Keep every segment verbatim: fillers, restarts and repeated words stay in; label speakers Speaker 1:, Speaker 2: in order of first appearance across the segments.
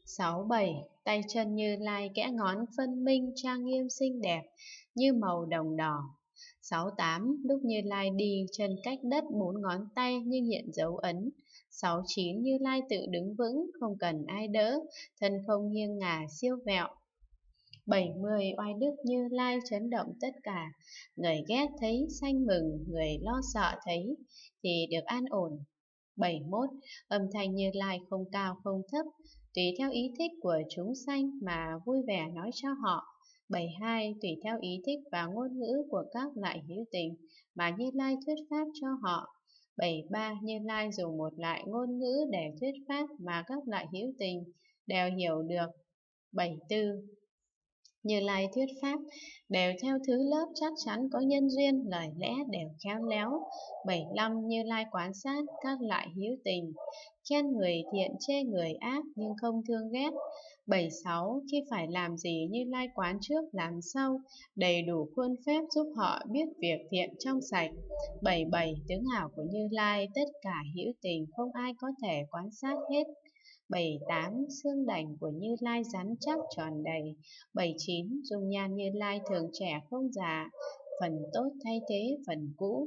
Speaker 1: Sáu bảy, tay chân Như Lai kẽ ngón phân minh trang nghiêm xinh đẹp như màu đồng đỏ. Sáu tám, lúc Như Lai đi chân cách đất bốn ngón tay nhưng hiện dấu ấn. Sáu chín, Như Lai tự đứng vững không cần ai đỡ, thân không nghiêng ngả siêu vẹo. Bảy mươi, oai đức Như Lai chấn động tất cả, người ghét thấy sanh mừng, người lo sợ thấy thì được an ổn. Bảy mốt, âm thanh Như Lai không cao không thấp, tùy theo ý thích của chúng sanh mà vui vẻ nói cho họ. Bảy hai, tùy theo ý thích và ngôn ngữ của các loại hữu tình mà Như Lai thuyết pháp cho họ. Bảy ba, Như Lai dùng một loại ngôn ngữ để thuyết pháp mà các loại hữu tình đều hiểu được. Bảy tư, Như Lai thuyết pháp đều theo thứ lớp chắc chắn có nhân duyên, lời lẽ đều khéo léo. Bảy lăm, Như Lai quan sát các loại hữu tình, khen người thiện chê người ác nhưng không thương ghét. Bảy sáu, khi phải làm gì Như Lai quán trước làm sau, đầy đủ khuôn phép giúp họ biết việc thiện trong sạch. Bảy bảy, tướng hảo của Như Lai tất cả hữu tình không ai có thể quan sát hết. Bảy tám, xương đảnh của Như Lai rắn chắc tròn đầy. Bảy chín, dung nhan Như Lai thường trẻ không già, phần tốt thay thế phần cũ.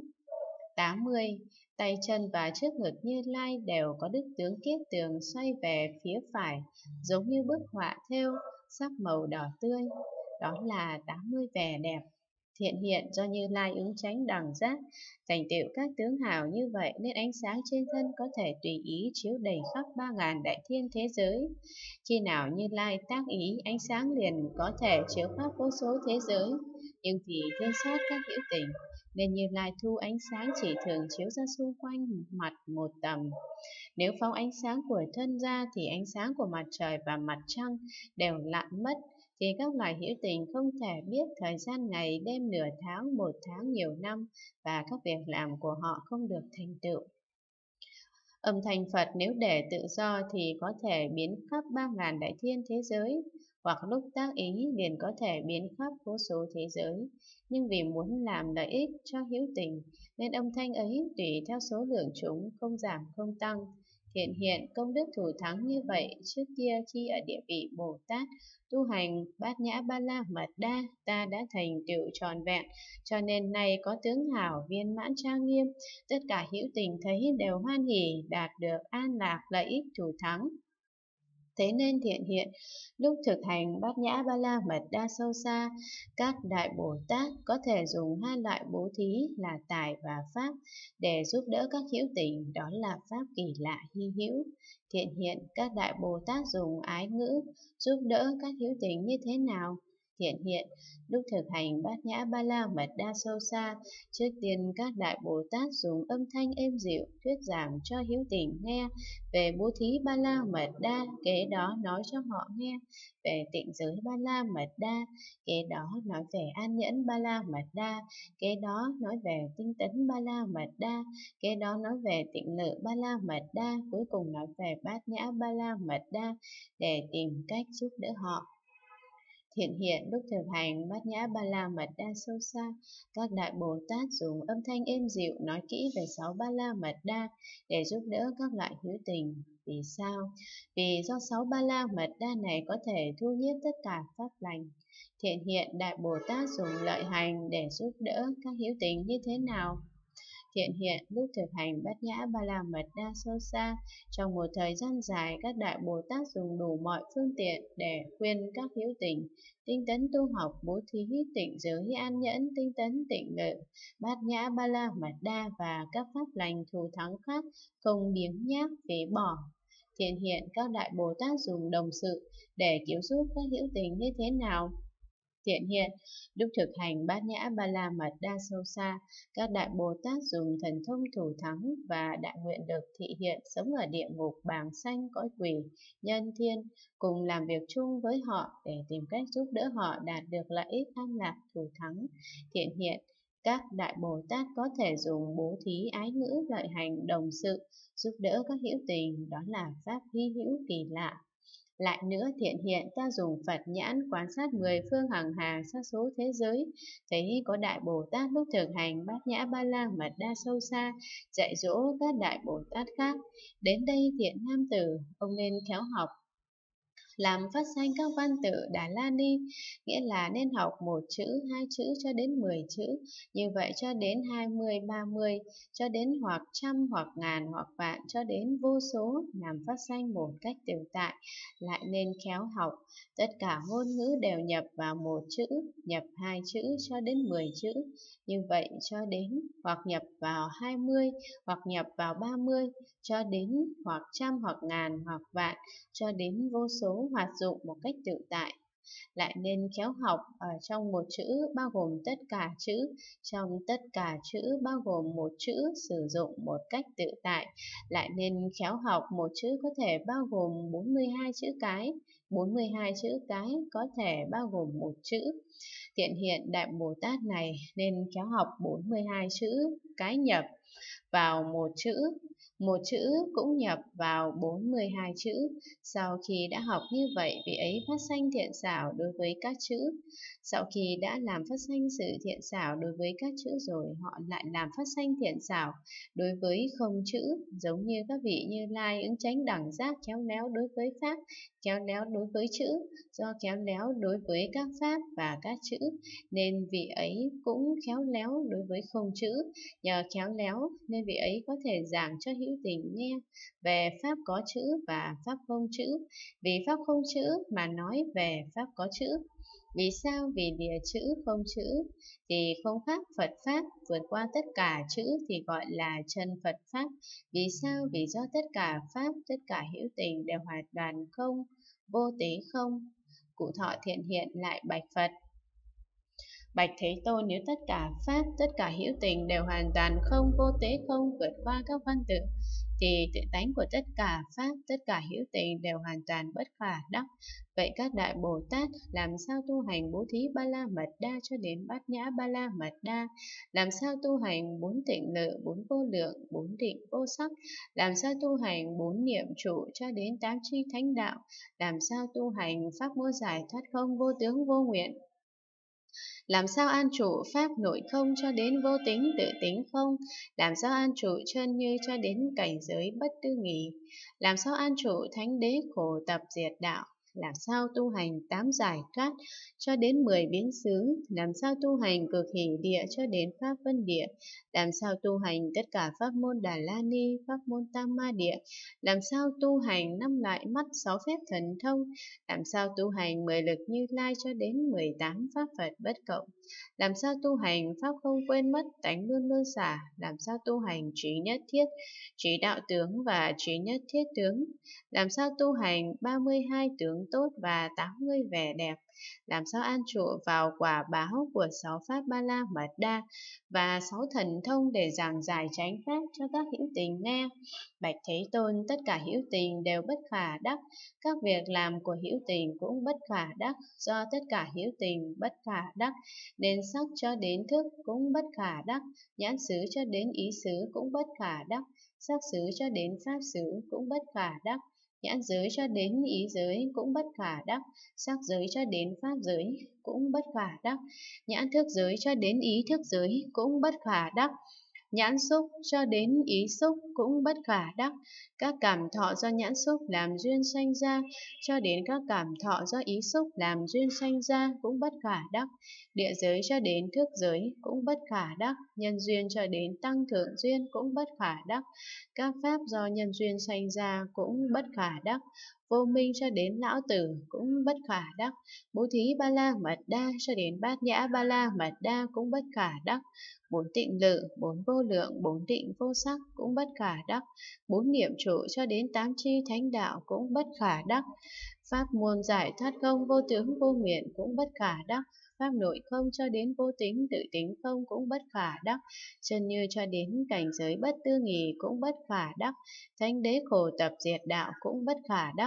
Speaker 1: Tám mươi, tay chân và trước ngực Như Lai đều có đức tướng kiết tường xoay về phía phải, giống như bức họa thêu, sắc màu đỏ tươi. Đó là tám mươi vẻ đẹp thiện hiện do Như Lai ứng chánh đẳng giác, thành tựu các tướng hảo như vậy nên ánh sáng trên thân có thể tùy ý chiếu đầy khắp ba ngàn đại thiên thế giới. Khi nào Như Lai tác ý, ánh sáng liền có thể chiếu khắp vô số thế giới, nhưng vì thương xót các hữu tình nên Như Lai thu ánh sáng chỉ thường chiếu ra xung quanh mặt một tầm. Nếu phóng ánh sáng của thân ra thì ánh sáng của mặt trời và mặt trăng đều lặn mất, thì các loài hữu tình không thể biết thời gian ngày đêm, nửa tháng, một tháng, nhiều năm, và các việc làm của họ không được thành tựu. Âm thanh Phật nếu để tự do thì có thể biến khắp ba ngàn đại thiên thế giới, hoặc lúc tác ý liền có thể biến khắp vô số thế giới. Nhưng vì muốn làm lợi ích cho hữu tình nên âm thanh ấy tùy theo số lượng chúng không giảm không tăng. Hiện hiện công đức thủ thắng như vậy, trước kia khi ở địa vị Bồ Tát tu hành Bát Nhã Ba La Mật Đa, ta đã thành tựu tròn vẹn, cho nên nay có tướng hảo viên mãn trang nghiêm, tất cả hữu tình thấy đều hoan hỉ, đạt được an lạc lợi ích thủ thắng. Thế nên thiện hiện, lúc thực hành Bát Nhã Ba La Mật Đa sâu xa, các đại Bồ Tát có thể dùng hai loại bố thí là tài và pháp để giúp đỡ các hữu tình, đó là pháp kỳ lạ hy hữu. Thiện hiện, các đại Bồ Tát dùng ái ngữ giúp đỡ các hữu tình như thế nào? Thiện hiện, lúc thực hành Bát Nhã Ba La Mật Đa sâu xa, trước tiên các đại Bồ Tát dùng âm thanh êm dịu thuyết giảng cho hữu tình nghe về bố thí Ba La Mật Đa, kế đó nói cho họ nghe về tịnh giới Ba La Mật Đa, kế đó nói về an nhẫn Ba La Mật Đa, kế đó nói về tinh tấn Ba La Mật Đa, kế đó nói về tịnh lự Ba La Mật Đa, cuối cùng nói về Bát Nhã Ba La Mật Đa để tìm cách giúp đỡ họ. Thiện hiện, lúc thực hành Bát Nhã Ba La Mật Đa sâu xa, các đại Bồ Tát dùng âm thanh êm dịu nói kỹ về sáu Ba La Mật Đa để giúp đỡ các loại hữu tình. Vì sao? Vì do sáu Ba La Mật Đa này có thể thu nhiếp tất cả pháp lành. Thiện hiện, đại Bồ Tát dùng lợi hành để giúp đỡ các hữu tình như thế nào? Thiện hiện, lúc thực hành Bát Nhã Ba La Mật Đa sâu xa, trong một thời gian dài, các đại Bồ Tát dùng đủ mọi phương tiện để khuyên các hữu tình tinh tấn tu học, bố thí, tịnh giới, an nhẫn, tinh tấn, tịnh lự, Bát Nhã Ba La Mật Đa và các pháp lành thù thắng khác, không biếng nhác phế bỏ. Thiện hiện, các đại Bồ Tát dùng đồng sự để cứu giúp các hữu tình như thế nào? Thiện hiện, lúc thực hành Bát Nhã Ba La Mật Đa sâu xa, các đại Bồ Tát dùng thần thông thủ thắng và đại nguyện lực thị hiện sống ở địa ngục, bàng sanh, cõi quỷ, nhân thiên, cùng làm việc chung với họ để tìm cách giúp đỡ họ đạt được lợi ích an lạc thủ thắng. Thiện hiện, các đại Bồ Tát có thể dùng bố thí, ái ngữ, lợi hành, đồng sự giúp đỡ các hữu tình, đó là pháp hy hữu kỳ lạ. Lại nữa, thiện hiện, ta dùng Phật nhãn quan sát mười phương hằng hà sa số thế giới, thấy có đại Bồ Tát lúc thực hành Bát Nhã Ba La Mật Đa sâu xa, dạy dỗ các đại Bồ Tát khác. Đến đây thiện nam tử, ông nên khéo học làm phát sanh các văn tự Đà La Ni, nghĩa là nên học một chữ, hai chữ cho đến mười chữ, như vậy cho đến hai mươi, ba mươi, cho đến hoặc trăm, hoặc ngàn, hoặc vạn, cho đến vô số, làm phát sanh một cách tự tại, lại nên khéo học. Tất cả ngôn ngữ đều nhập vào một chữ, nhập hai chữ cho đến mười chữ, như vậy cho đến hoặc nhập vào hai mươi, hoặc nhập vào ba mươi, cho đến hoặc trăm, hoặc ngàn, hoặc vạn, cho đến vô số hoạt dụng một cách tự tại. Lại nên khéo học ở trong một chữ bao gồm tất cả chữ, trong tất cả chữ bao gồm một chữ sử dụng một cách tự tại. Lại nên khéo học một chữ có thể bao gồm bốn mươi hai chữ cái, bốn mươi hai chữ cái có thể bao gồm một chữ. Hiện hiện Đại Bồ Tát này nên khéo học bốn mươi hai chữ cái nhập vào một chữ, một chữ cũng nhập vào bốn mươi hai chữ. Sau khi đã học như vậy, vị ấy phát sanh thiện xảo đối với các chữ. Sau khi đã làm phát sanh sự thiện xảo đối với các chữ rồi, họ lại làm phát sanh thiện xảo đối với không chữ, giống như các vị Như Lai, Ứng Chánh, Đẳng Giác khéo léo đối với pháp, khéo léo đối với chữ, do khéo léo đối với các pháp và các chữ, nên vị ấy cũng khéo léo đối với không chữ. Nhờ khéo léo nên vị ấy có thể giảng cho hữu tình nghe về pháp có chữ và pháp không chữ. Vì pháp không chữ mà nói về pháp có chữ. Vì sao? Vì địa chữ không chữ thì không pháp Phật pháp, vượt qua tất cả chữ thì gọi là chân Phật pháp. Vì sao? Vì do tất cả pháp, tất cả hữu tình đều hoàn toàn không, vô tế không. Cụ Thọ Thiện Hiện lại bạch Phật: Bạch Thế Tôn, nếu tất cả pháp, tất cả hữu tình đều hoàn toàn không, vô tế không, vượt qua các văn tự, thì tự tánh của tất cả pháp, tất cả hữu tình đều hoàn toàn bất khả đắc. Vậy các đại Bồ Tát làm sao tu hành bố thí Ba La Mật Đa cho đến Bát Nhã Ba La Mật Đa? Làm sao tu hành bốn tịnh lự, bốn vô lượng, bốn định vô sắc? Làm sao tu hành bốn niệm trụ cho đến tám chi thánh đạo? Làm sao tu hành pháp môn giải thoát không, vô tướng, vô nguyện? Làm sao an trụ pháp nội không cho đến vô tính tự tính không? Làm sao an trụ chân như cho đến cảnh giới bất tư nghì? Làm sao an trụ thánh đế khổ tập diệt đạo? Làm sao tu hành tám giải thoát cho đến mười biến xứ? Làm sao tu hành cực hỷ địa cho đến pháp vân địa? Làm sao tu hành tất cả pháp môn Đà La Ni, pháp môn Tam Ma Địa? Làm sao tu hành năm loại mắt, sáu phép thần thông? Làm sao tu hành mười lực Như Lai cho đến mười tám pháp Phật bất cộng? Làm sao tu hành pháp không quên mất, tánh luôn luôn xả? Làm sao tu hành trí nhất thiết, trí đạo tướng và trí nhất thiết tướng? Làm sao tu hành ba mươi hai tướng tốt và tám mươi vẻ đẹp? Làm sao an trụ vào quả báo của sáu pháp Ba La Mật Đa và sáu thần thông để giảng giải chánh pháp cho các hữu tình nghe? Bạch Thế Tôn, tất cả hữu tình đều bất khả đắc, các việc làm của hữu tình cũng bất khả đắc, do tất cả hữu tình bất khả đắc, nên sắc cho đến thức cũng bất khả đắc, nhãn xứ cho đến ý xứ cũng bất khả đắc, sắc xứ cho đến pháp xứ cũng bất khả đắc, nhãn giới cho đến ý giới cũng bất khả đắc, sắc giới cho đến pháp giới cũng bất khả đắc, nhãn thức giới cho đến ý thức giới cũng bất khả đắc, nhãn xúc cho đến ý xúc cũng bất khả đắc, các cảm thọ do nhãn xúc làm duyên sanh ra cho đến các cảm thọ do ý xúc làm duyên sanh ra cũng bất khả đắc, địa giới cho đến thức giới cũng bất khả đắc, nhân duyên cho đến tăng thượng duyên cũng bất khả đắc, các pháp do nhân duyên sanh ra cũng bất khả đắc, vô minh cho đến lão tử cũng bất khả đắc, bố thí Ba La Mật Đa cho đến Bát Nhã Ba La Mật Đa cũng bất khả đắc, bốn tịnh lự, bốn vô lượng, bốn định vô sắc cũng bất khả đắc, bốn niệm trụ cho đến tám chi thánh đạo cũng bất khả đắc, pháp môn giải thoát không, vô tướng vô nguyện cũng bất khả đắc, pháp nội không cho đến vô tính tự tính không cũng bất khả đắc, chân như cho đến cảnh giới bất tư nghì cũng bất khả đắc, thánh đế khổ tập diệt đạo cũng bất khả đắc,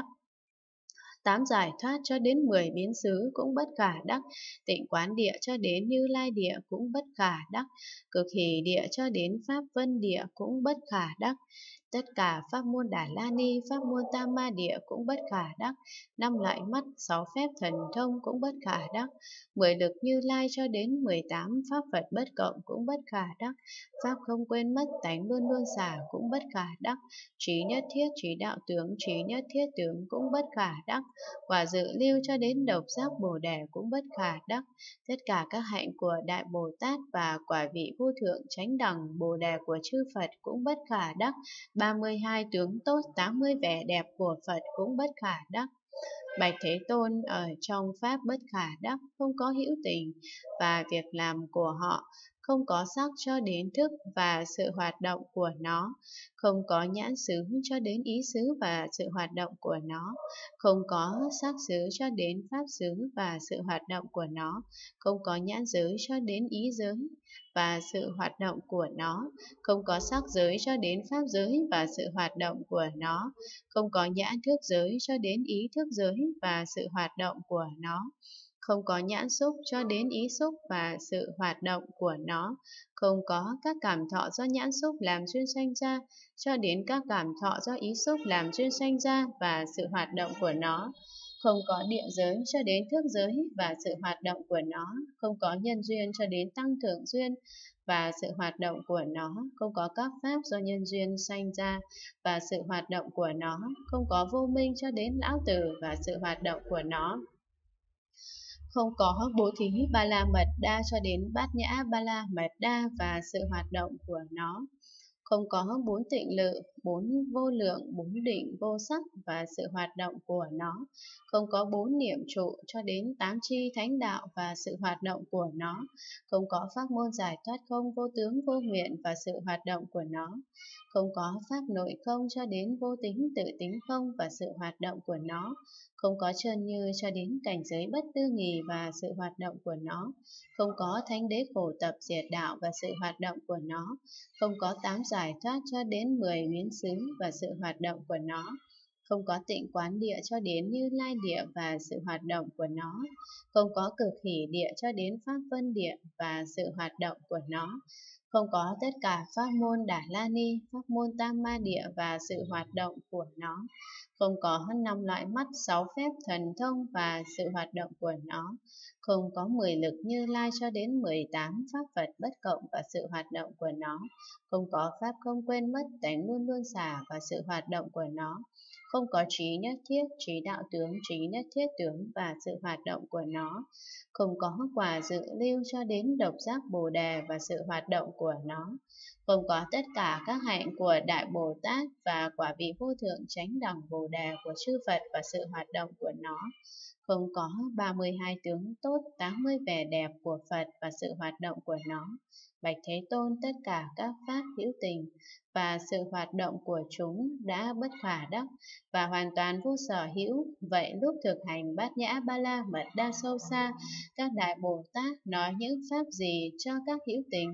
Speaker 1: tám giải thoát cho đến mười biến xứ cũng bất khả đắc, tịnh quán địa cho đến Như Lai địa cũng bất khả đắc, cực hỷ địa cho đến pháp vân địa cũng bất khả đắc, Tất cả pháp môn Đà La Ni, pháp môn Tam Ma Địa cũng bất khả đắc, năm loại mắt, sáu phép thần thông cũng bất khả đắc, mười lực Như Lai cho đến mười tám pháp Phật bất cộng cũng bất khả đắc, pháp không quên mất, tánh luôn luôn xả cũng bất khả đắc, trí nhất thiết, trí đạo tướng, trí nhất thiết tướng cũng bất khả đắc, quả dự lưu cho đến độc giác Bồ Đề cũng bất khả đắc, tất cả các hạnh của Đại Bồ Tát và quả vị vô thượng chánh đẳng Bồ Đề của chư Phật cũng bất khả đắc, ba mươi hai tướng tốt, tám mươi vẻ đẹp của Phật cũng bất khả đắc. Bạch Thế Tôn, ở trong pháp bất khả đắc, không có hữu tình, và việc làm của họ không có sắc cho đến thức và sự hoạt động của nó, không có nhãn xứ cho đến ý xứ và sự hoạt động của nó, không có sắc xứ cho đến pháp xứ và sự hoạt động của nó, không có nhãn giới cho đến ý giới và sự hoạt động của nó, không có sắc giới cho đến pháp giới và sự hoạt động của nó, không có nhãn thức giới cho đến ý thức giới và sự hoạt động của nó, không có nhãn xúc cho đến ý xúc và sự hoạt động của nó, không có các cảm thọ do nhãn xúc làm duyên sanh ra cho đến các cảm thọ do ý xúc làm duyên sanh ra và sự hoạt động của nó, không có địa giới cho đến thức giới và sự hoạt động của nó, không có nhân duyên cho đến tăng thượng duyên và sự hoạt động của nó, không có các pháp do nhân duyên sanh ra và sự hoạt động của nó, không có vô minh cho đến lão tử và sự hoạt động của nó, không có bố thí ba la mật đa cho đến bát nhã ba la mật đa và sự hoạt động của nó, không có bốn tịnh lự, bốn vô lượng, bốn định vô sắc và sự hoạt động của nó, không có bốn niệm trụ cho đến tám chi thánh đạo và sự hoạt động của nó, không có pháp môn giải thoát không vô tướng vô nguyện và sự hoạt động của nó, không có pháp nội không cho đến vô tính tự tính không và sự hoạt động của nó, không có chân như cho đến cảnh giới bất tư nghì và sự hoạt động của nó, không có thánh đế khổ tập diệt đạo và sự hoạt động của nó, không có tám giải thoát cho đến mười biến xứ và sự hoạt động của nó, không có tịnh quán địa cho đến Như Lai địa và sự hoạt động của nó, không có cực hỷ địa cho đến pháp vân địa và sự hoạt động của nó, không có tất cả pháp môn Đà La Ni, pháp môn Tam Ma Địa và sự hoạt động của nó, không có năm loại mắt, sáu phép thần thông và sự hoạt động của nó, không có mười lực Như Lai cho đến mười tám pháp Phật bất cộng và sự hoạt động của nó, không có pháp không quên mất, tánh luôn luôn xả và sự hoạt động của nó, không có trí nhất thiết, trí đạo tướng, trí nhất thiết tướng và sự hoạt động của nó, không có quả dự lưu cho đến độc giác Bồ Đề và sự hoạt động của nó, không có tất cả các hạnh của Đại Bồ Tát và quả vị vô thượng chánh đẳng Bồ Đề của chư Phật và sự hoạt động của nó, không có ba mươi hai tướng tốt, tám mươi vẻ đẹp của Phật và sự hoạt động của nó. Bạch Thế Tôn, tất cả các pháp hữu tình và sự hoạt động của chúng đã bất khả đắc và hoàn toàn vô sở hữu. Vậy lúc thực hành bát nhã ba la mật đa sâu xa, các đại Bồ Tát nói những pháp gì cho các hữu tình?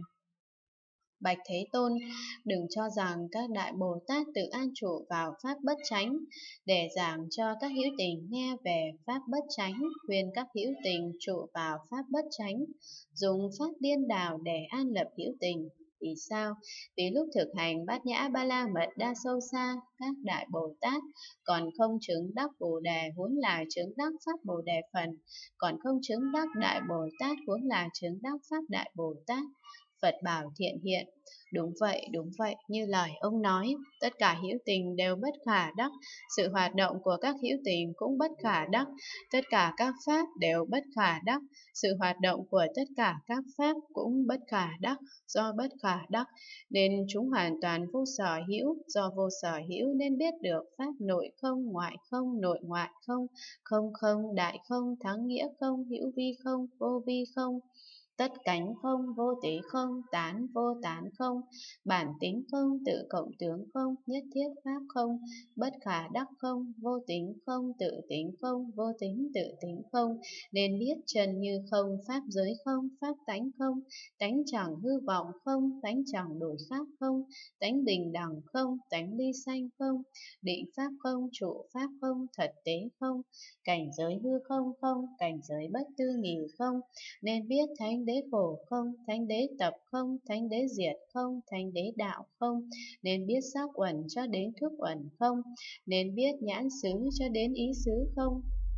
Speaker 1: Bạch Thế Tôn, đừng cho rằng các đại Bồ Tát tự an trụ vào pháp bất chánh để giảng cho các hữu tình nghe về pháp bất chánh, khuyên các hữu tình trụ vào pháp bất chánh, dùng pháp điên đảo để an lập hữu tình. Vì sao? Vì lúc thực hành bát nhã ba la mật đa sâu xa, các đại Bồ Tát còn không chứng đắc Bồ Đề huống là chứng đắc pháp Bồ Đề phần, còn không chứng đắc đại Bồ Tát huống là chứng đắc pháp đại Bồ Tát. Phật bảo Thiện Hiện, đúng vậy, đúng vậy, như lời ông nói, tất cả hữu tình đều bất khả đắc, sự hoạt động của các hữu tình cũng bất khả đắc, tất cả các pháp đều bất khả đắc, sự hoạt động của tất cả các pháp cũng bất khả đắc, do bất khả đắc, nên chúng hoàn toàn vô sở hữu, do vô sở hữu nên biết được pháp nội không, ngoại không, nội ngoại không, không không, đại không, thắng nghĩa không, hữu vi không, vô vi không, tất cánh không, vô tế không, tán vô tán không, bản tính không, tự cộng tướng không, nhất thiết pháp không, bất khả đắc không, vô tính không, tự tính không, vô tính tự tính không, nên biết trần như không, pháp giới không, pháp tánh không, tánh chẳng hư vọng không, tánh chẳng đổi khác không, tánh bình đẳng không, tánh ly sanh không, định pháp không, trụ pháp không, thật tế không, cảnh giới hư không không, cảnh giới bất tư nghì không, nên biết thánh đế đế khổ không, thánh đế tập không, thánh đế diệt không, thánh đế đạo không, nên biết sắc uẩn cho đến thức uẩn không, nên biết nhãn xứ cho đến ý xứ không,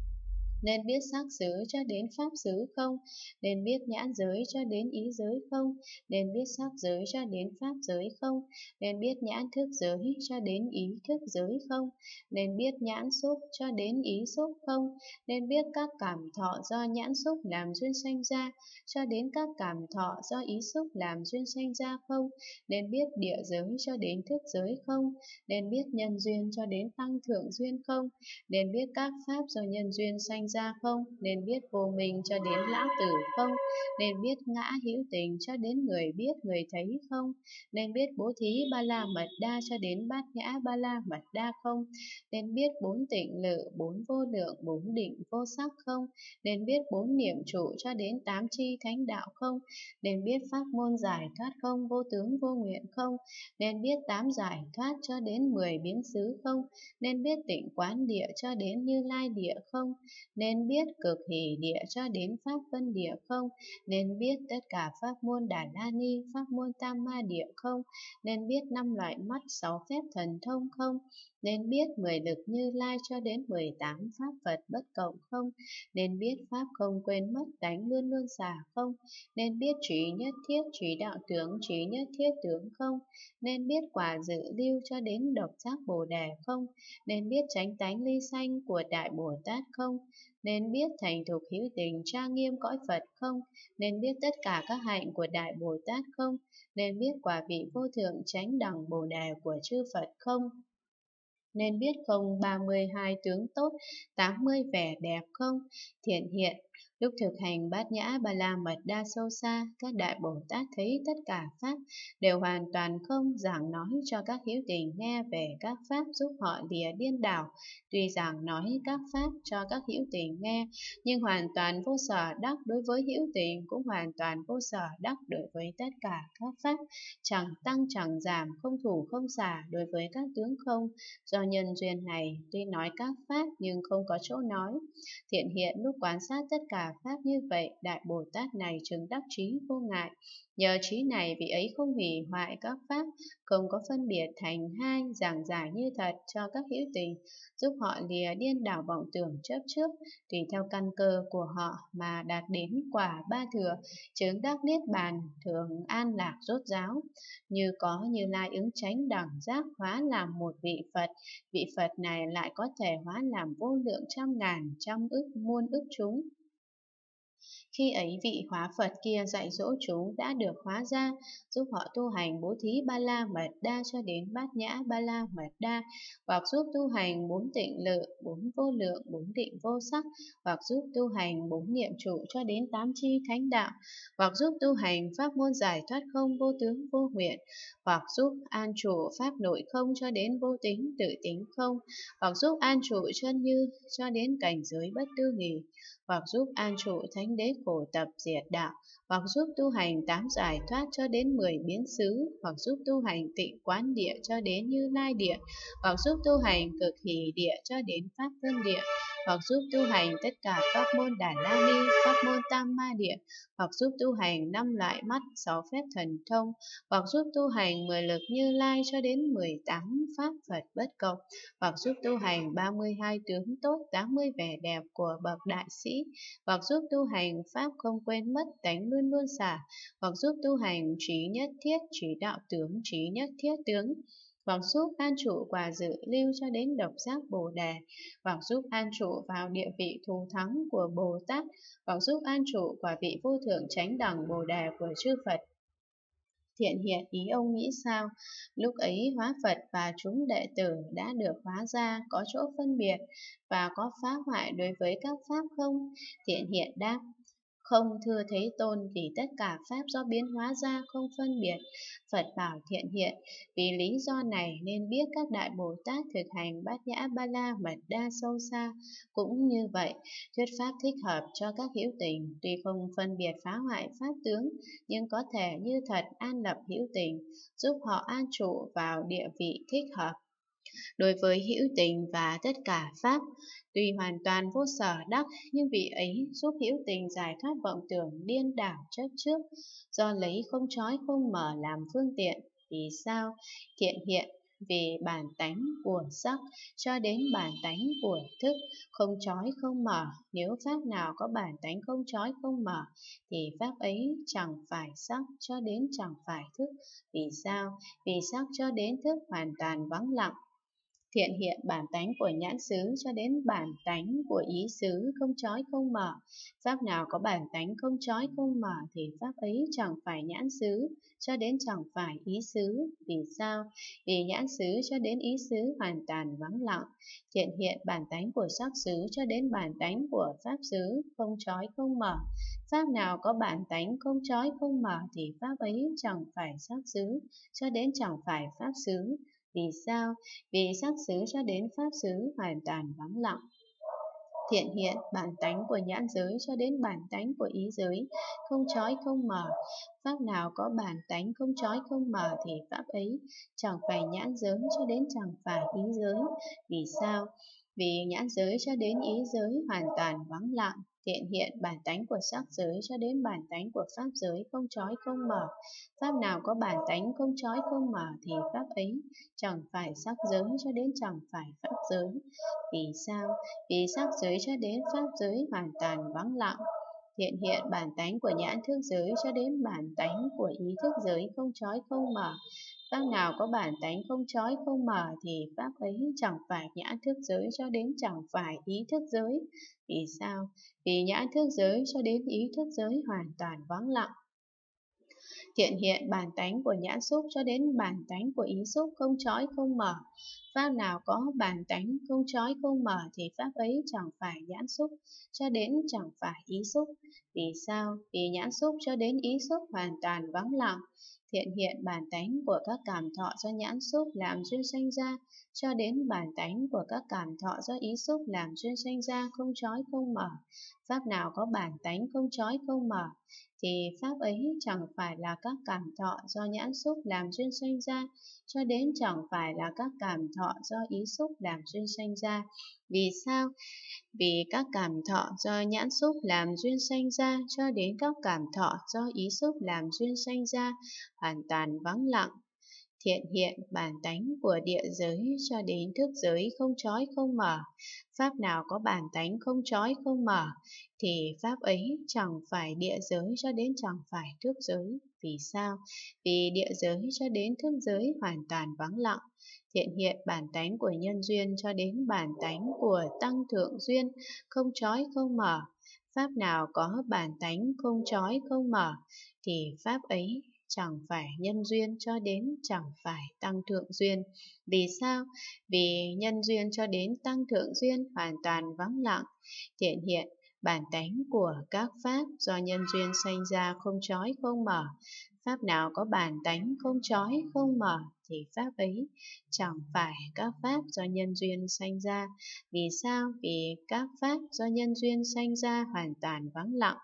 Speaker 1: nên biết sắc xứ cho đến pháp xứ không, nên biết nhãn giới cho đến ý giới không, nên biết sắc giới cho đến pháp giới không, nên biết nhãn thức giới cho đến ý thức giới không, nên biết nhãn xúc cho đến ý xúc không, nên biết các cảm thọ do nhãn xúc làm duyên sanh ra cho đến các cảm thọ do ý xúc làm duyên sanh ra không, nên biết địa giới cho đến thức giới không, nên biết nhân duyên cho đến tăng thượng duyên không, nên biết các pháp do nhân duyên sanh ra không, nên biết vô minh cho đến lão tử không, nên biết ngã hữu tình cho đến người biết người thấy không, nên biết bố thí ba la mật đa cho đến bát nhã ba la mật đa không, nên biết bốn tịnh lự, bốn vô lượng, bốn định vô sắc không, nên biết bốn niệm trụ cho đến tám chi thánh đạo không, nên biết pháp môn giải thoát không, vô tướng vô nguyện không, nên biết tám giải thoát cho đến mười biến xứ không, nên biết tịnh quán địa cho đến Như Lai địa không, nên biết cực hỷ địa cho đến pháp vân địa không, nên biết tất cả pháp môn Đà La Ni, pháp môn Tam Ma địa không, nên biết năm loại mắt, sáu phép thần thông không, nên biết mười lực Như Lai cho đến mười tám pháp Phật bất cộng không, nên biết pháp không quên mất tánh luôn luôn xả không, nên biết trí nhất thiết trí đạo tướng, trí nhất thiết tướng không, nên biết quả dự lưu cho đến độc giác Bồ Đề không, nên biết chánh tánh ly sanh của Đại Bồ Tát không, nên biết thành thục hữu tình trang nghiêm cõi Phật không, nên biết tất cả các hạnh của Đại Bồ Tát không, nên biết quả vị vô thượng chánh đẳng Bồ Đề của chư Phật không, nên biết không ba mươi hai tướng tốt, tám mươi vẻ đẹp không, thiện hiện. Lúc thực hành bát nhã ba la mật đa sâu xa, các đại Bồ Tát thấy tất cả pháp đều hoàn toàn không, giảng nói cho các hữu tình nghe về các pháp giúp họ lìa điên đảo. Tuy giảng nói các pháp cho các hữu tình nghe, nhưng hoàn toàn vô sở đắc đối với hữu tình, cũng hoàn toàn vô sở đắc đối với tất cả các pháp, chẳng tăng chẳng giảm, không thủ không xả đối với các tướng không. Do nhân duyên này, tuy nói các pháp nhưng không có chỗ nói. Thiện hiện lúc quan sát tất cả pháp như vậy, Đại Bồ Tát này chứng đắc trí vô ngại. Nhờ trí này vị ấy không hủy hoại các pháp, không có phân biệt thành hai, giảng giải như thật cho các hữu tình, giúp họ lìa điên đảo vọng tưởng chấp trước, tùy theo căn cơ của họ mà đạt đến quả ba thừa, chứng đắc niết bàn, thường an lạc rốt ráo. Như có Như Lai ứng chánh đẳng giác hóa làm một vị Phật, vị Phật này lại có thể hóa làm vô lượng trăm ngàn, trăm ức, muôn ức chúng. Khi ấy vị hóa Phật kia dạy dỗ chúng đã được hóa ra, giúp họ tu hành bố thí ba la mật đa cho đến bát nhã ba la mật đa, hoặc giúp tu hành bốn tịnh lự, bốn vô lượng, bốn định vô sắc, hoặc giúp tu hành bốn niệm trụ cho đến tám chi thánh đạo, hoặc giúp tu hành pháp môn giải thoát không, vô tướng vô nguyện, hoặc giúp an trụ pháp nội không cho đến vô tính tự tính không, hoặc giúp an trụ chân như cho đến cảnh giới bất tư nghì, hoặc giúp an trụ thánh đế khổ tập diệt đạo, hoặc giúp tu hành tám giải thoát cho đến mười biến xứ, hoặc giúp tu hành tịnh quán địa cho đến Như Lai địa, hoặc giúp tu hành cực hỷ địa cho đến pháp vân địa, hoặc giúp tu hành tất cả pháp môn Đà La Ni, pháp môn Tam Ma địa, hoặc giúp tu hành năm loại mắt, sáu phép thần thông, hoặc giúp tu hành mười lực Như Lai cho đến mười tám pháp Phật bất cộng, hoặc giúp tu hành ba mươi hai tướng tốt, tám mươi vẻ đẹp của bậc đại sĩ, hoặc giúp tu hành pháp không quên mất tánh luôn luôn xả, hoặc giúp tu hành trí nhất thiết trí đạo tướng, trí nhất thiết tướng, hoặc giúp an trụ quả dự lưu cho đến độc giác Bồ Đề, hoặc giúp an trụ vào địa vị thù thắng của Bồ Tát, hoặc giúp an trụ quả vị vô thượng chánh đẳng Bồ Đề của chư Phật. Thiện hiện ý ông nghĩ sao? Lúc ấy hóa Phật và chúng đệ tử đã được hóa ra, có chỗ phân biệt và có phá hoại đối với các pháp không? Thiện hiện đáp: không, thưa Thế Tôn, vì tất cả pháp do biến hóa ra không phân biệt. Phật bảo Thiện hiện: vì lý do này nên biết các đại Bồ Tát thực hành bát nhã ba la mật đa sâu xa. Cũng như vậy, thuyết pháp thích hợp cho các hữu tình, tuy không phân biệt phá hoại pháp tướng, nhưng có thể như thật an lập hữu tình, giúp họ an trụ vào địa vị thích hợp. Đối với hữu tình và tất cả pháp, tuy hoàn toàn vô sở đắc, nhưng vị ấy giúp hữu tình giải thoát vọng tưởng điên đảo chấp trước, do lấy không trói không mở làm phương tiện. Vì sao? Thiện hiện về bản tánh của sắc cho đến bản tánh của thức, không trói không mở. Nếu pháp nào có bản tánh không trói không mở, thì pháp ấy chẳng phải sắc cho đến chẳng phải thức. Vì sao? Vì sắc cho đến thức hoàn toàn vắng lặng. Thiện hiện bản tánh của nhãn xứ cho đến bản tánh của ý xứ không trói không mở. Pháp nào có bản tánh không trói không mở thì pháp ấy chẳng phải nhãn xứ cho đến chẳng phải ý xứ. Vì sao? Vì nhãn xứ cho đến ý xứ hoàn toàn vắng lặng. Thiện hiện bản tánh của sắc xứ cho đến bản tánh của pháp xứ không trói không mở. Pháp nào có bản tánh không trói không mở thì pháp ấy chẳng phải sắc xứ cho đến chẳng phải pháp xứ. Vì sao? Vì sắc xứ cho đến pháp xứ hoàn toàn vắng lặng. Thiện hiện bản tánh của nhãn giới cho đến bản tánh của ý giới không trói không mở. Pháp nào có bản tánh không trói không mở thì pháp ấy chẳng phải nhãn giới cho đến chẳng phải ý giới. Vì sao? Vì nhãn giới cho đến ý giới hoàn toàn vắng lặng. Thiện hiện bản tánh của sắc giới cho đến bản tánh của pháp giới không trói không mở. Pháp nào có bản tánh không trói không mở thì pháp ấy chẳng phải sắc giới cho đến chẳng phải pháp giới. Vì sao? Vì sắc giới cho đến pháp giới hoàn toàn vắng lặng. Thiện hiện bản tánh của nhãn thức giới cho đến bản tánh của ý thức giới không trói không mở. Pháp nào có bản tánh không trói không mở thì pháp ấy chẳng phải nhãn thức giới cho đến chẳng phải ý thức giới. Vì sao? Vì nhãn thức giới cho đến ý thức giới hoàn toàn vắng lặng. Thiện hiện bản tánh của nhãn xúc cho đến bản tánh của ý xúc không trói không mở. Pháp nào có bản tánh không trói không mở thì pháp ấy chẳng phải nhãn xúc cho đến chẳng phải ý xúc. Vì sao? Vì nhãn xúc cho đến ý xúc hoàn toàn vắng lặng. Thiện hiện bản tánh của các cảm thọ do nhãn xúc làm duyên sanh ra cho đến bản tánh của các cảm thọ do ý xúc làm duyên sanh ra không trói không mở. Pháp nào có bản tánh không trói không mở thì pháp ấy chẳng phải là các cảm thọ do nhãn xúc làm duyên sanh ra cho đến chẳng phải là các cảm thọ do ý xúc làm duyên sanh ra. Vì sao? Vì các cảm thọ do nhãn xúc làm duyên sanh ra cho đến các cảm thọ do ý xúc làm duyên sanh ra hoàn toàn vắng lặng. Thiện hiện bản tánh của địa giới cho đến thức giới không trói không mở. Pháp nào có bản tánh không trói không mở thì pháp ấy chẳng phải địa giới cho đến chẳng phải thức giới. Vì sao? Vì địa giới cho đến thức giới hoàn toàn vắng lặng. Thiện hiện bản tánh của nhân duyên cho đến bản tánh của tăng thượng duyên không trói không mở. Pháp nào có bản tánh không trói không mở thì pháp ấy chẳng phải nhân duyên cho đến chẳng phải tăng thượng duyên. Vì sao? Vì nhân duyên cho đến tăng thượng duyên hoàn toàn vắng lặng. Thiện hiện bản tánh của các pháp do nhân duyên sanh ra không trói không mở. Pháp nào có bản tánh không trói không mở thì pháp ấy chẳng phải các pháp do nhân duyên sanh ra. Vì sao? Vì các pháp do nhân duyên sanh ra hoàn toàn vắng lặng.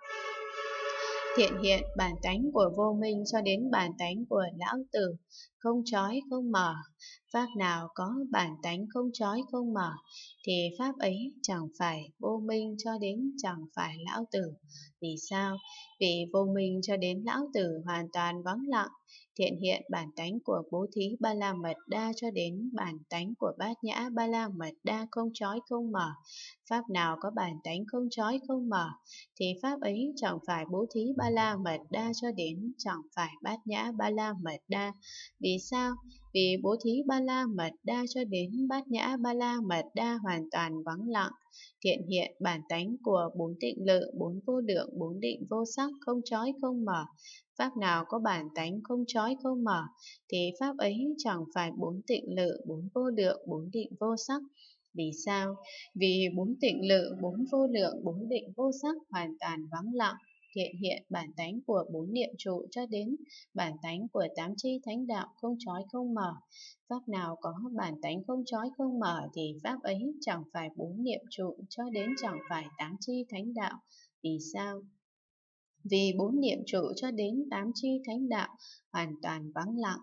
Speaker 1: Thiện hiện bản tánh của vô minh cho đến bản tánh của lão tử không trói không mở. Pháp nào có bản tánh không trói không mở thì pháp ấy chẳng phải vô minh cho đến chẳng phải lão tử. Vì sao? Vì vô minh cho đến lão tử hoàn toàn vắng lặng. Thiện hiện bản tánh của bố thí ba la mật đa cho đến bản tánh của bát nhã ba la mật đa không trói không mở. Pháp nào có bản tánh không trói không mở thì pháp ấy chẳng phải bố thí ba la mật đa cho đến chẳng phải bát nhã ba la mật đa. Vì sao? Vì bố thí ba la mật đa cho đến bát nhã ba la mật đa hoàn toàn vắng lặng. Thiện hiện bản tánh của bốn tịnh lự, bốn vô lượng, bốn định vô sắc không trói không mở. Pháp nào có bản tánh không trói không mở thì pháp ấy chẳng phải bốn tịnh lự, bốn vô lượng, bốn định vô sắc. Vì sao? Vì bốn tịnh lự, bốn vô lượng, bốn định vô sắc hoàn toàn vắng lặng. Thiện hiện bản tánh của bốn niệm trụ cho đến bản tánh của tám chi thánh đạo không trói không mở. Pháp nào có bản tánh không trói không mở thì pháp ấy chẳng phải bốn niệm trụ cho đến chẳng phải tám chi thánh đạo. Vì sao? Vì bốn niệm trụ cho đến tám chi thánh đạo hoàn toàn vắng lặng.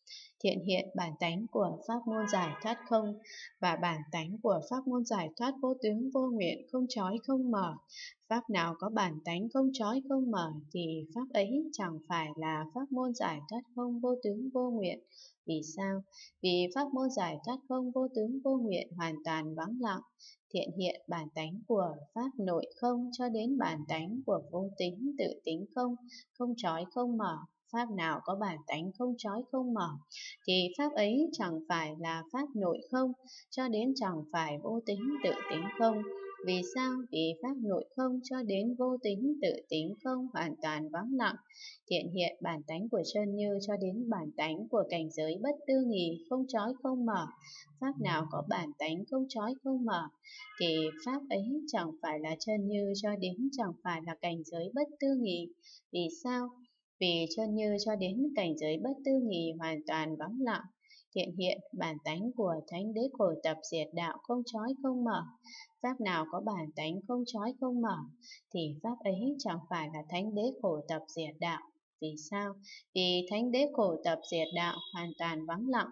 Speaker 1: Thiện hiện bản tánh của pháp môn giải thoát không và bản tánh của pháp môn giải thoát vô tướng vô nguyện, không trói không mở. Pháp nào có bản tánh không trói không mở thì pháp ấy chẳng phải là pháp môn giải thoát không vô tướng vô nguyện. Vì sao? Vì pháp môn giải thoát không vô tướng vô nguyện hoàn toàn vắng lặng. Thiện hiện bản tánh của pháp nội không cho đến bản tánh của vô tính tự tính không, không trói không mở. Pháp nào có bản tánh không trói không mở thì pháp ấy chẳng phải là pháp nội không cho đến chẳng phải vô tính tự tính không. Vì sao? Vì pháp nội không cho đến vô tính tự tính không hoàn toàn vắng lặng. Thiện hiện bản tánh của chân như cho đến bản tánh của cảnh giới bất tư nghì, không trói không mở. Pháp nào có bản tánh không trói không mở thì pháp ấy chẳng phải là chân như cho đến chẳng phải là cảnh giới bất tư nghì. Vì sao? Vì chân như cho đến cảnh giới bất tư nghì hoàn toàn vắng lặng. Thiện hiện bản tánh của thánh đế khổ tập diệt đạo không trói không mở. Pháp nào có bản tánh không trói không mở thì pháp ấy chẳng phải là thánh đế khổ tập diệt đạo. Vì sao? Vì thánh đế khổ tập diệt đạo hoàn toàn vắng lặng.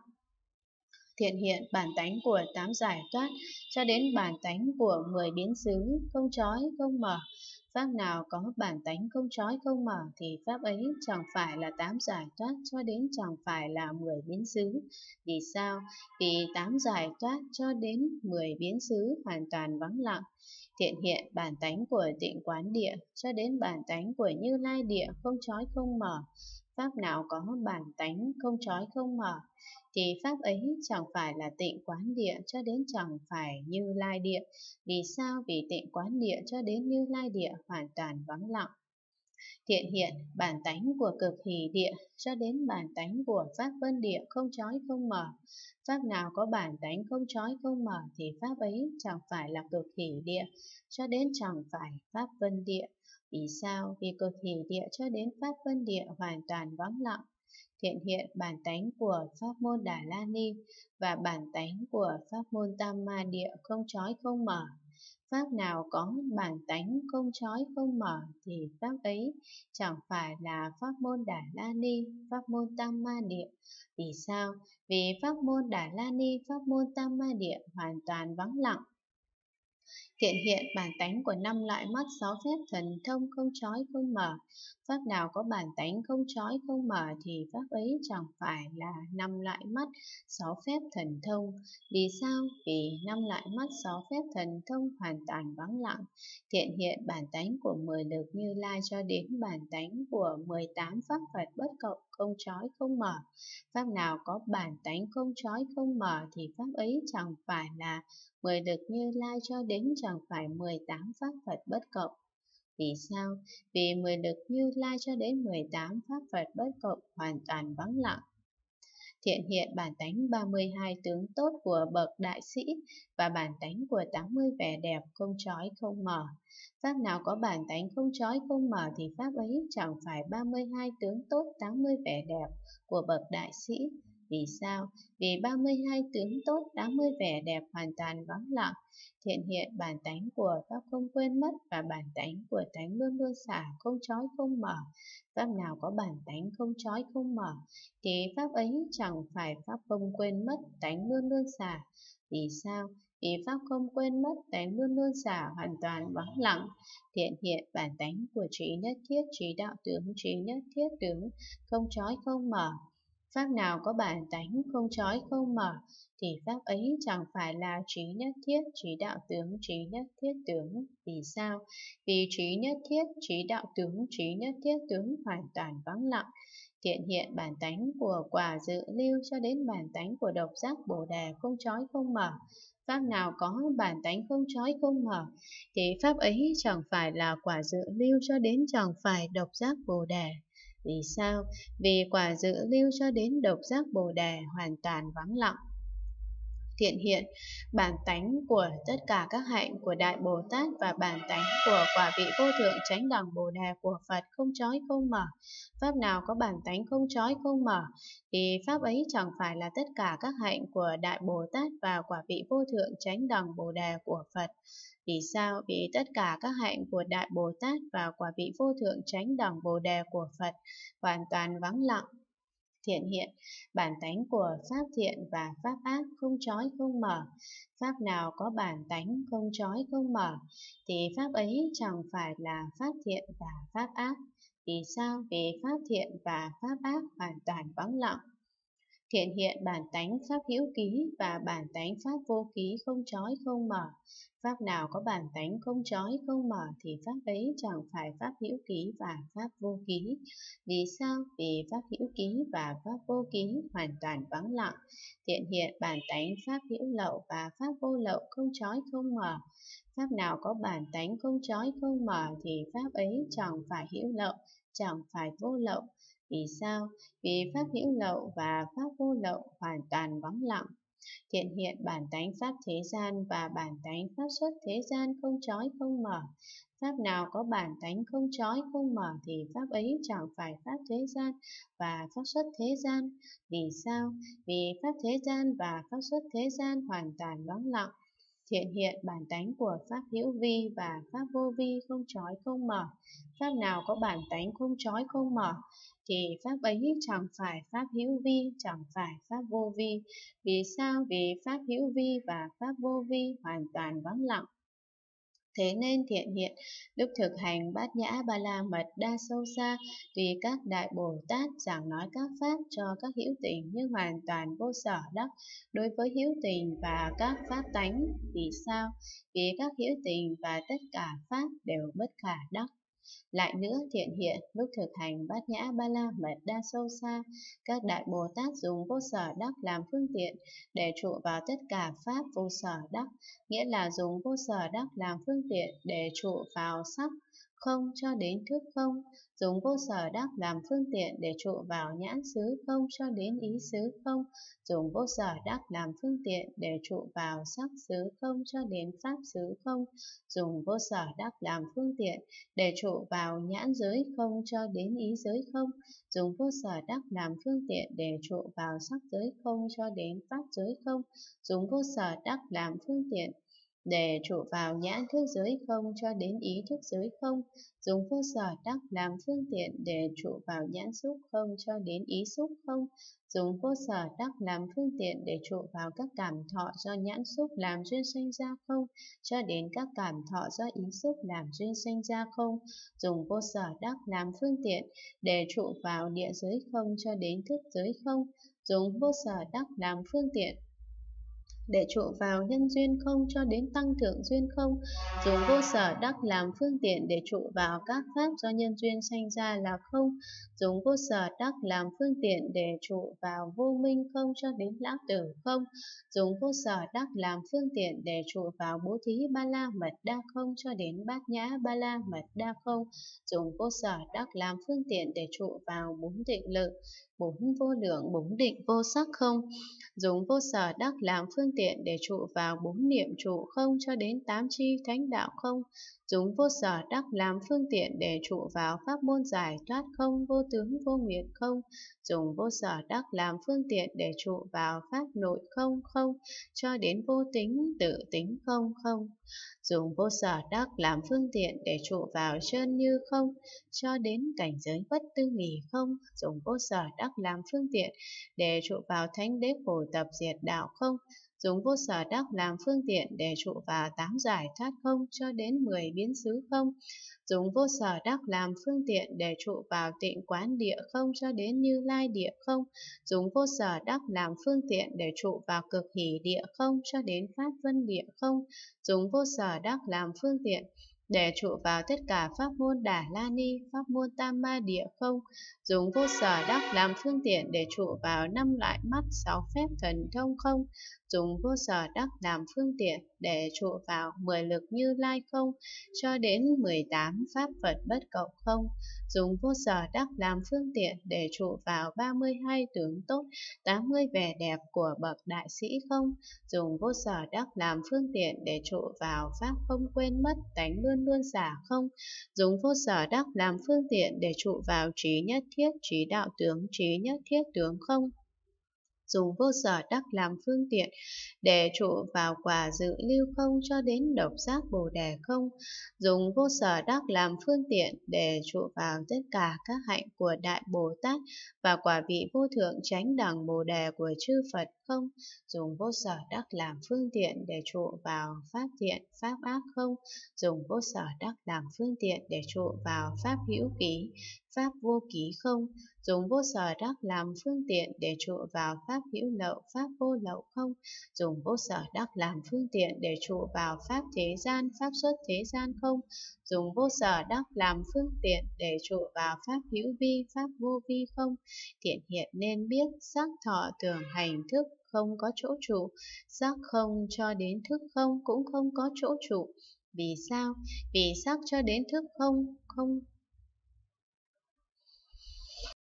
Speaker 1: Thiện hiện bản tánh của tám giải thoát cho đến bản tánh của mười biến xứ không trói không mở. Pháp nào có bản tánh không trói không mở thì pháp ấy chẳng phải là tám giải thoát cho đến chẳng phải là mười biến xứ. Vì sao? Vì tám giải thoát cho đến mười biến xứ hoàn toàn vắng lặng. Thiện hiện bản tánh của tịnh quán địa cho đến bản tánh của Như Lai địa không trói không mở. Pháp nào có bản tánh không trói không mở thì pháp ấy chẳng phải là tịnh quán địa cho đến chẳng phải Như Lai địa. Vì sao? Vì tịnh quán địa cho đến Như Lai địa hoàn toàn vắng lặng. Thiện hiện bản tánh của cực hỷ địa cho đến bản tánh của pháp vân địa không trói không mở. Pháp nào có bản tánh không trói không mở thì pháp ấy chẳng phải là cực hỷ địa cho đến chẳng phải pháp vân địa. Vì sao? Vì cực hỷ địa cho đến pháp vân địa hoàn toàn vắng lặng. Thiện hiện bản tánh của pháp môn Đà La Ni và bản tánh của pháp môn Tam Ma địa không trói không mở. Pháp nào có bản tánh không trói không mở thì pháp ấy chẳng phải là pháp môn Đà La Ni, pháp môn Tam Ma địa. Vì sao? Vì pháp môn Đà La Ni, pháp môn Tam Ma địa hoàn toàn vắng lặng. Thiện hiện bản tánh của năm loại mắt sáu phép thần thông không trói không mở. Pháp nào có bản tánh không trói không mở thì pháp ấy chẳng phải là năm loại mắt sáu phép thần thông. Vì sao? Vì năm loại mắt sáu phép thần thông hoàn toàn vắng lặng. Thiện hiện bản tánh của mười lực Như Lai cho đến bản tánh của mười tám pháp Phật bất cộng không trói không mở. Pháp nào có bản tánh không trói không mở thì pháp ấy chẳng phải là mười lực Như Lai cho đến chẳng phải mười tám pháp Phật bất cộng. Vì sao? Vì mười lực Như Lai cho đến mười tám pháp Phật bất cộng hoàn toàn vắng lặng. Thiện hiện bản tánh ba mươi hai tướng tốt của bậc đại sĩ và bản tánh của tám mươi vẻ đẹp không trói không mở. Pháp nào có bản tánh không trói không mở thì pháp ấy chẳng phải ba mươi hai tướng tốt tám mươi vẻ đẹp của bậc đại sĩ. Vì sao? Vì ba mươi hai tướng tốt tám mươi vẻ đẹp hoàn toàn vắng lặng. Thiện hiện bản tánh của pháp không quên mất và bản tánh của tánh luôn luôn xả không trói không mở. Pháp nào có bản tánh không trói không mở thì pháp ấy chẳng phải pháp không quên mất, tánh luôn luôn xả. Vì sao? Vì pháp không quên mất, tánh luôn luôn xả hoàn toàn vắng lặng. Thiện hiện bản tánh của trí nhất thiết trí đạo tướng trí nhất thiết tướng không trói không mở. Pháp nào có bản tánh không trói không mở thì pháp ấy chẳng phải là trí nhất thiết trí đạo tướng trí nhất thiết tướng. Vì sao? Vì trí nhất thiết trí đạo tướng trí nhất thiết tướng hoàn toàn vắng lặng. Thiện hiện bản tánh của quả dự lưu cho đến bản tánh của độc giác bồ đề không trói không mở. Pháp nào có bản tánh không trói không mở thì pháp ấy chẳng phải là quả dự lưu cho đến chẳng phải độc giác bồ đề. Vì sao? Vì quả dự lưu cho đến độc giác bồ đề hoàn toàn vắng lặng. Thiện hiện bản tánh của tất cả các hạnh của Đại Bồ Tát và bản tánh của quả vị vô thượng chánh đẳng Bồ Đề của Phật không trói không mở. Pháp nào có bản tánh không trói không mở thì pháp ấy chẳng phải là tất cả các hạnh của Đại Bồ Tát và quả vị vô thượng chánh đẳng Bồ Đề của Phật. Vì sao? Vì tất cả các hạnh của Đại Bồ Tát và quả vị vô thượng chánh đẳng Bồ Đề của Phật hoàn toàn vắng lặng. Thiện hiện, bản tánh của pháp thiện và pháp ác không trói không mở. Pháp nào có bản tánh không trói không mở, thì pháp ấy chẳng phải là pháp thiện và pháp ác. Vì sao? Vì pháp thiện và pháp ác hoàn toàn vắng lặng. Thiện hiện bản tánh pháp hữu ký và bản tánh pháp vô ký không trói không mở. Pháp nào có bản tánh không trói không mở thì pháp ấy chẳng phải pháp hữu ký và pháp vô ký. Vì sao? Vì pháp hữu ký và pháp vô ký hoàn toàn vắng lặng. Thiện hiện bản tánh pháp hữu lậu và pháp vô lậu không trói không mở. Pháp nào có bản tánh không trói không mở thì pháp ấy chẳng phải hữu lậu, chẳng phải vô lậu. Vì sao? Vì pháp hữu lậu và pháp vô lậu hoàn toàn vắng lặng. Thiện hiện bản tánh pháp thế gian và bản tánh pháp xuất thế gian không trói không mở. Pháp nào có bản tánh không trói không mở thì pháp ấy chẳng phải pháp thế gian và pháp xuất thế gian. Vì sao? Vì pháp thế gian và pháp xuất thế gian hoàn toàn vắng lặng. Thiện hiện bản tánh của pháp hữu vi và pháp vô vi không trói không mở. Pháp nào có bản tánh không trói không mở thì pháp ấy chẳng phải pháp hữu vi, chẳng phải pháp vô vi. Vì sao? Vì pháp hữu vi và pháp vô vi hoàn toàn vắng lặng. Thế nên thiện hiện, lúc thực hành bát nhã ba la mật đa sâu xa, tùy các đại Bồ Tát giảng nói các pháp cho các hữu tình nhưng hoàn toàn vô sở đắc đối với hữu tình và các pháp tánh. Vì sao? Vì các hữu tình và tất cả pháp đều bất khả đắc. Lại nữa, thiện hiện, lúc thực hành bát nhã ba la mật đa sâu xa, các đại Bồ Tát dùng vô sở đắc làm phương tiện để trụ vào tất cả pháp vô sở đắc, nghĩa là dùng vô sở đắc làm phương tiện để trụ vào sắc không cho đến thức không, dùng vô sở đắc làm phương tiện để trụ vào nhãn xứ không cho đến ý xứ không, dùng vô sở đắc làm phương tiện để trụ vào sắc xứ không cho đến pháp xứ không, dùng vô sở đắc làm phương tiện để trụ vào nhãn giới không cho đến ý giới không, dùng vô sở đắc làm phương tiện để trụ vào sắc giới không cho đến pháp giới không, dùng vô sở đắc làm phương tiện để trụ vào nhãn thức giới không cho đến ý thức giới không, dùng vô sở đắc làm phương tiện để trụ vào nhãn xúc không cho đến ý xúc không, dùng vô sở đắc làm phương tiện để trụ vào các cảm thọ do nhãn xúc làm duyên sanh ra không, cho đến các cảm thọ do ý xúc làm duyên sanh ra không, dùng vô sở đắc làm phương tiện để trụ vào địa giới không cho đến thức giới không, dùng vô sở đắc làm phương tiện để trụ vào nhân duyên không cho đến tăng thượng duyên không, dùng vô sở đắc làm phương tiện để trụ vào các pháp do nhân duyên sanh ra là không, dùng vô sở đắc làm phương tiện để trụ vào vô minh không cho đến lão tử không, dùng vô sở đắc làm phương tiện để trụ vào bố thí ba la mật đa không cho đến bát nhã ba la mật đa không, dùng vô sở đắc làm phương tiện để trụ vào bốn định lực, bốn vô lượng, bốn định vô sắc không, dùng vô sở đắc làm phương tiện để trụ vào bốn niệm trụ không cho đến tám chi thánh đạo không, dùng vô sở đắc làm phương tiện để trụ vào pháp môn giải thoát không, vô tướng vô nguyện không, dùng vô sở đắc làm phương tiện để trụ vào pháp nội không không cho đến vô tính tự tính không không, dùng vô sở đắc làm phương tiện để trụ vào chân như không cho đến cảnh giới bất tư nghì không, dùng vô sở đắc làm phương tiện để trụ vào thánh đế phổ tập diệt đạo không, dùng vô sở đắc làm phương tiện để trụ vào tám giải thoát không cho đến mười biến xứ không, dùng vô sở đắc làm phương tiện để trụ vào tịnh quán địa không cho đến như lai địa không, dùng vô sở đắc làm phương tiện để trụ vào cực hỷ địa không cho đến pháp vân địa không, dùng vô sở đắc làm phương tiện để trụ vào tất cả pháp môn Đà La Ni, pháp môn Tam Ma Địa không, dùng vô sở đắc làm phương tiện để trụ vào năm loại mắt, sáu phép thần thông không, dùng vô sở đắc làm phương tiện để trụ vào mười lực Như Lai không, cho đến mười tám pháp Phật bất cộng không, dùng vô sở đắc làm phương tiện để trụ vào ba mươi hai tướng tốt, tám mươi vẻ đẹp của bậc đại sĩ không, dùng vô sở đắc làm phương tiện để trụ vào pháp không quên mất, tánh luôn luôn xả không, dùng vô sở đắc làm phương tiện để trụ vào trí nhất thiết, trí đạo tướng, trí nhất thiết tướng không, dùng vô sở đắc làm phương tiện để trụ vào quả dự lưu không cho đến độc giác Bồ đề không, dùng vô sở đắc làm phương tiện để trụ vào tất cả các hạnh của Đại Bồ Tát và quả vị vô thượng chánh đẳng Bồ đề của chư Phật không, dùng vô sở đắc làm phương tiện để trụ vào pháp thiện, pháp ác không, dùng vô sở đắc làm phương tiện để trụ vào pháp hữu ký, pháp vô ký không, dùng vô sở đắc làm phương tiện để trụ vào pháp hữu lậu, pháp vô lậu không, dùng vô sở đắc làm phương tiện để trụ vào pháp thế gian, pháp xuất thế gian không, dùng vô sở đắc làm phương tiện để trụ vào pháp hữu vi, pháp vô vi không. Thiện hiện nên biết sắc thọ tưởng hành thức không có chỗ trụ, sắc không cho đến thức không cũng không có chỗ trụ. Vì sao? Vì sắc cho đến thức không, không